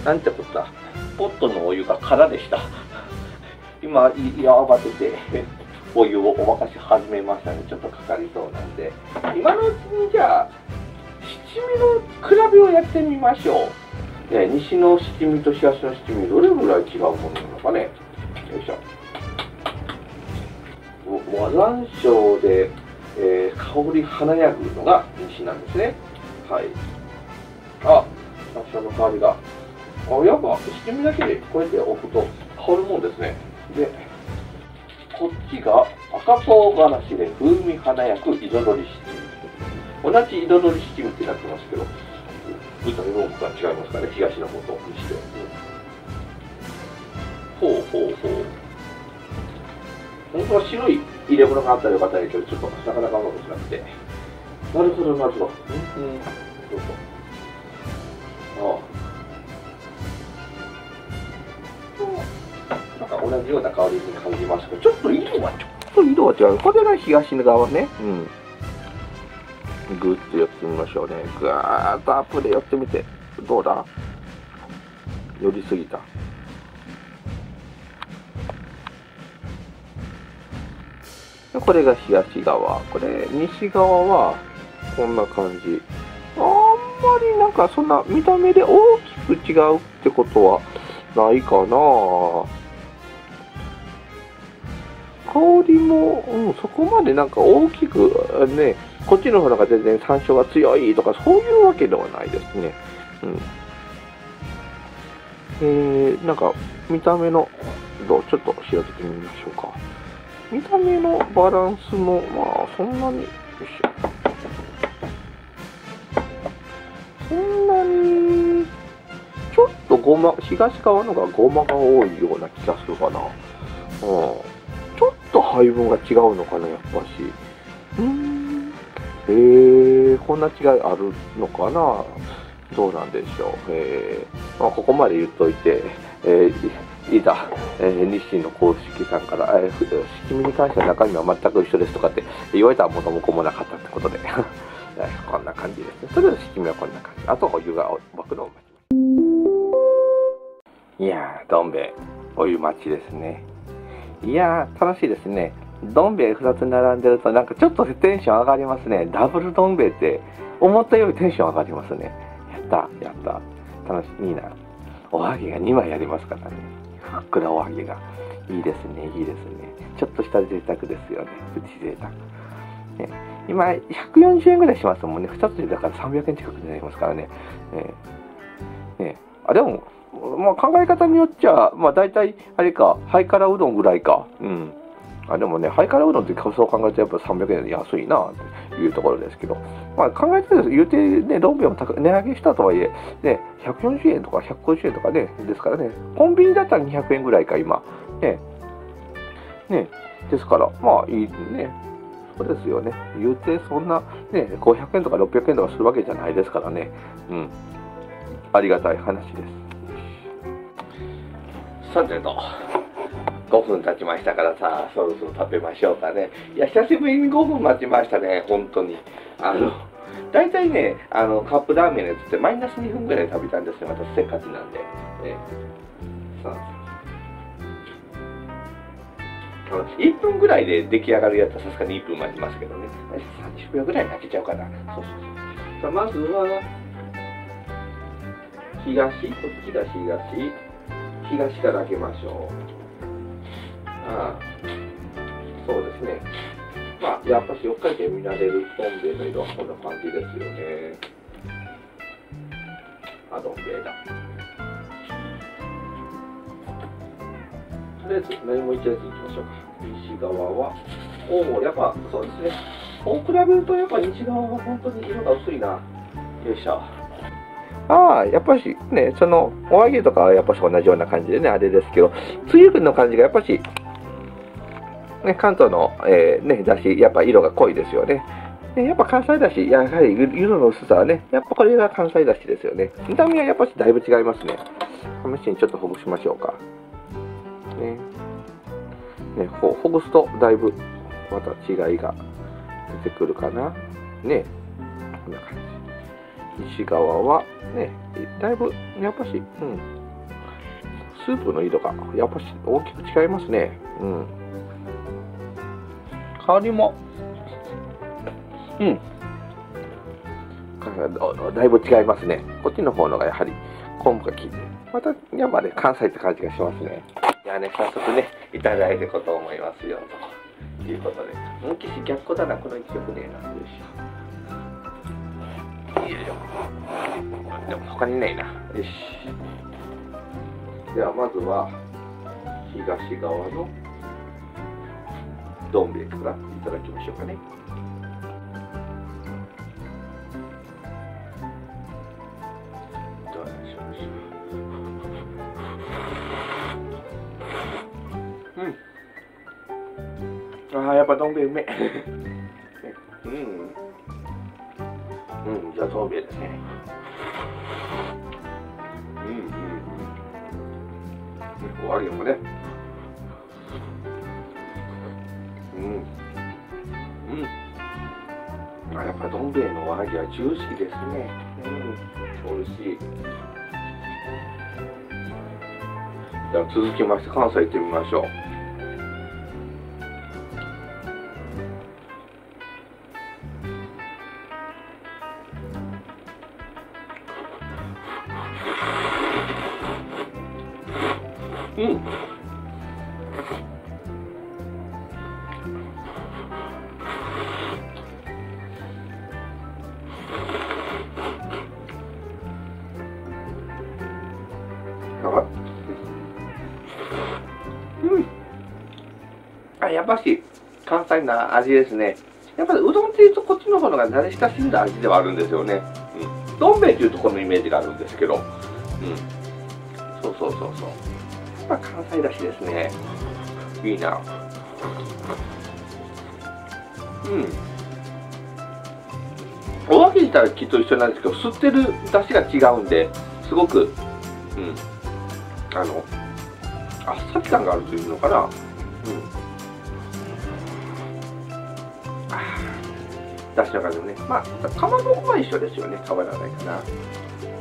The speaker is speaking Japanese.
なんてことだ、ポットのお湯が空でした。今、慌ててお湯をお沸かし始めましたね。ちょっとかかりそうなんで、今のうちにじゃあ、七味の比べをやってみましょう。西の七味と東の七味、どれぐらい違うものなのかね。よいしょ。和山椒で、香り華やぐのが西なんですね。はい。あ、山椒の香りが。やっぱ七味だけでこうやって置くと香るもんですね。で、こっちが赤唐辛子で風味華やく彩り七味。同じ彩り七味ってなってますけど、豚の文句が違いますかね、東の方と西で。ほうほうほう。本当は白い入れ物があったらよかったけど、ちょっとなかなかうまくなくて。なるほど、なるほど。そうそう。なんか同じような香りに感じますけど、ちょっと色は違う。これが東側ね。ぐっと寄ってみましょうね。ぐーっとアップで寄ってみて。どうだ？寄りすぎた。これが東側。これ、西側は、こんな感じ。あんまりなんかそんな見た目で大きく違うってことはないかな。香りも、そこまでなんか大きくね、こっちの方が全然山椒が強いとかそういうわけではないですね。なんか見た目のちょっと調べてみましょうか。見た目のバランスもまあそんなに、よいしょ。そんなにちょっと東側のがごまが多いような気がするかな。ちょっと配分が違うのかな、やっぱし。こんな違いあるのかな。どうなんでしょう。ここまで言っといて、いざ、日清の公式さんから、七味に関しては中身は全く一緒ですとかって言われたら元も子もなかったってことで、こんな感じですね。とりあえず七味はこんな感じ。あとお湯が沸くのを待ちます。いやー、どん兵衛、お湯待ちですね。いやー、楽しいですね。どん兵衛2つ並んでるとなんかちょっとテンション上がりますね。ダブルどん兵衛って思ったよりテンション上がりますね。やった。楽しい、いいな。おはぎが2枚ありますからね。ふっくらおはぎが。いいですね。ちょっとした贅沢ですよね。プチ贅沢。今、140円ぐらいしますもんね。2つでだから300円近くになりますからね。でも、まあ、考え方によっちゃ、まあ、大体、あれか、ハイカラうどんぐらいか。でもね、ハイカラうどんってそう考えるとやっぱ300円で安いなというところですけど、まあ、考えてると言うてね、どん兵衛も値上げしたとはいえ、ね、140円とか150円とかね、ですからね、コンビニだったら200円ぐらいか、今。ですから、まあいいね。そうですよね。言うてそんな、ね、500円とか600円とかするわけじゃないですからね。ありがたい話です。さてと。5分経ちましたからさ、そろそろ食べましょうかね。いや、久しぶりに5分待ちましたね、本当に。大体ね、カップラーメンのやつってマイナス2分ぐらい食べたんですよ、またせっかちなんで。1分ぐらいで出来上がるやつはさすがに1分待ちますけどね。30秒ぐらいで開けちゃうかな。さあ、まずは、東、こっちが東から開けましょう。そうですね。まあ、やっぱし4回転見られるどん兵衛の色はこんな感じですよね。どん兵衛だ。とりあえず、何も一列いきましょうか。西側は、やっぱそうですね。こう比べると、やっぱ西側は本当に色が薄いな。よいしょ。やっぱしね、その、お揚げとかはやっぱし同じような感じでね、あれですけど、つゆの感じがやっぱし、ね、関東の、だし、やっぱ色が濃いですよね。やっぱ関西だし、やはり色の薄さはね、やっぱこれが関西だしですよね。見た目はやっぱしだいぶ違いますね。試しにちょっとほぐしましょうか。ほぐすとだいぶまた違いが出てくるかな。こんな感西側はね、だいぶやっぱし、スープの色がやっぱし大きく違いますね。香りも、だいぶ違いますね。こっちの方のがやはり昆布が効いて、またやっぱね、関西って感じがしますね。いやね、早速ね、いただいていこうと思いますよ、ということで。岸逆光だな、この位置よくねえな。よいしょ。よいしょ。でも他にないな。よし。ではまずは、東側のどん兵衛からいただきましょうかね。どうしましょう。やっぱどん兵衛うめえ。じゃあどん兵衛ですね。終わりもね。やっぱどん兵衛のおはぎはジューシーですね。美味しい。では続きまして関西行ってみましょう。やっぱし関西の味ですね。やっぱりうどんっていうとこっちの方が慣れ親しんだ味ではあるんですよね。どん兵衛っていうところのイメージがあるんですけど、そう。やっぱ関西だしですね。いいな。お揚げ自体はきっと一緒なんですけど、吸ってる出汁が違うんで、すごく、あっさり感があるというのかな。出汁の感じもね。まあ、かまぼこは一緒ですよね。変わらないかな。